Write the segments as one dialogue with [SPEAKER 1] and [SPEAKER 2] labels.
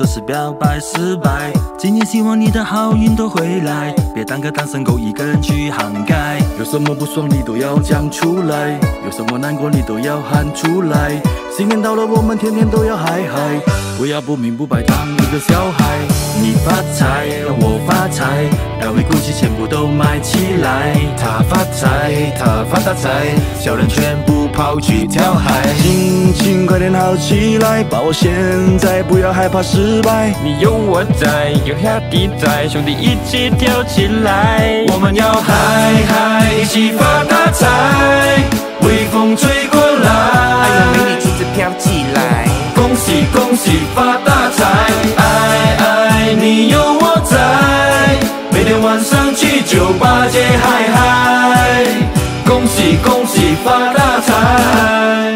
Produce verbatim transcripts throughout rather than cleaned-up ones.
[SPEAKER 1] 这是表白失败。今年希望你的好运都回来，别当个单身狗一个人去涵盖。
[SPEAKER 2] 有什么不爽你都要讲出来，有什么难过你都要喊出来。新年到了，我们天天都要嗨嗨，不要不明不白当一个小孩。
[SPEAKER 1] 你发财，我发财 ，L V、GUCCI 全部都买起来。
[SPEAKER 3] 他发财，他发大财，小人全部跑去跳海。
[SPEAKER 2] 心情快点好起来，把握现在，不要害怕失败。
[SPEAKER 4] 你有我在，有兄弟在，兄弟一起跳起来。
[SPEAKER 1] 我们要嗨嗨，一起发大财，微风吹过来，
[SPEAKER 3] 哎呀，美女旗子飘起来。
[SPEAKER 1] 恭喜恭喜发大财，爱爱你有我在，每天晚上去酒吧街嗨嗨，恭喜恭喜发大财。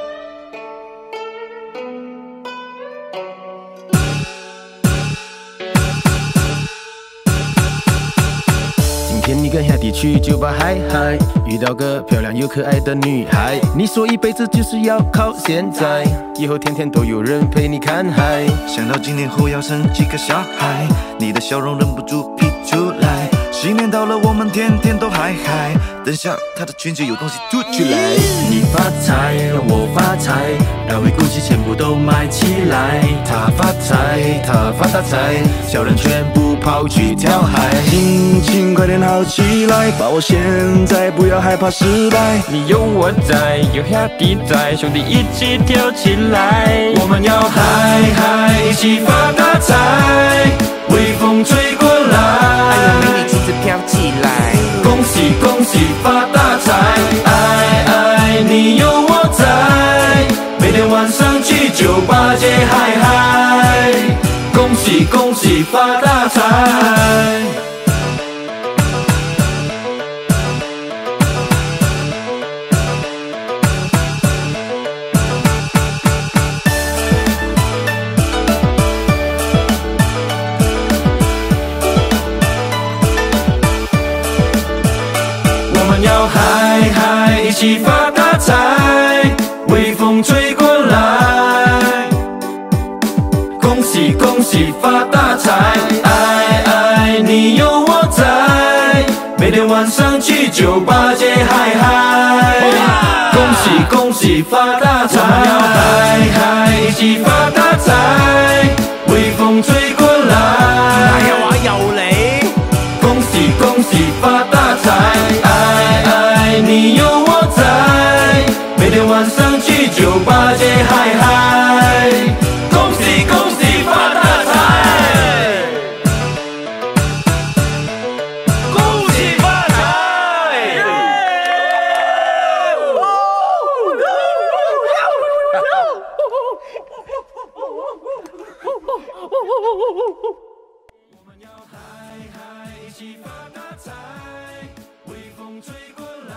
[SPEAKER 3] 今天你跟兄弟去酒吧嗨嗨，遇到个漂亮又可爱的女孩，你说一辈子就是要靠现在，以后天天都有人陪你看海。
[SPEAKER 5] 想到今年后要生几个小孩，你的笑容忍不住溢出来。新年到了，我们天天都嗨嗨，等下他的裙子有东西凸出来。
[SPEAKER 1] 你发财，我发财 ，L V、GUCCI 全部都买起来。
[SPEAKER 3] 他发财，他发大财，小人全部跑去跳海。
[SPEAKER 2] 心情快点好起来，把握现在，不要害怕失败。
[SPEAKER 4] 你有我在，有兄弟在，兄弟一起跳起来。
[SPEAKER 1] 我们要嗨嗨，一起发大财，微风吹过来。
[SPEAKER 3] 哎呀，美女旗子飘起来。
[SPEAKER 1] 恭喜恭喜发大财，爱爱你有我在，每天晚上去酒吧街嗨嗨，恭喜恭喜发大财。要嗨嗨，一起发大财，微风吹过来。恭喜恭喜发大财，爱爱你有我在，每天晚上去酒吧街嗨嗨。恭喜恭喜发大财，要嗨嗨，一起发大财，微风吹过来。
[SPEAKER 3] 哎呀，我有你。
[SPEAKER 1] 恭喜恭喜发大财。你有我在，每天晚上去酒吧街嗨嗨，恭喜恭喜发大财，恭喜发财。我们要嗨嗨，一起发大财，微风吹过来。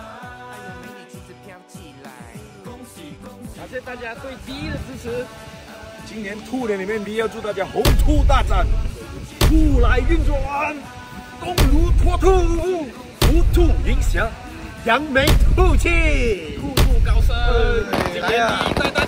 [SPEAKER 6] 感谢大家对第一的支持。今年兔年里面，你要祝大家红兔大展，兔来运转，动如脱兔，福兔迎祥，扬眉吐气，兔兔高升。今年第一代代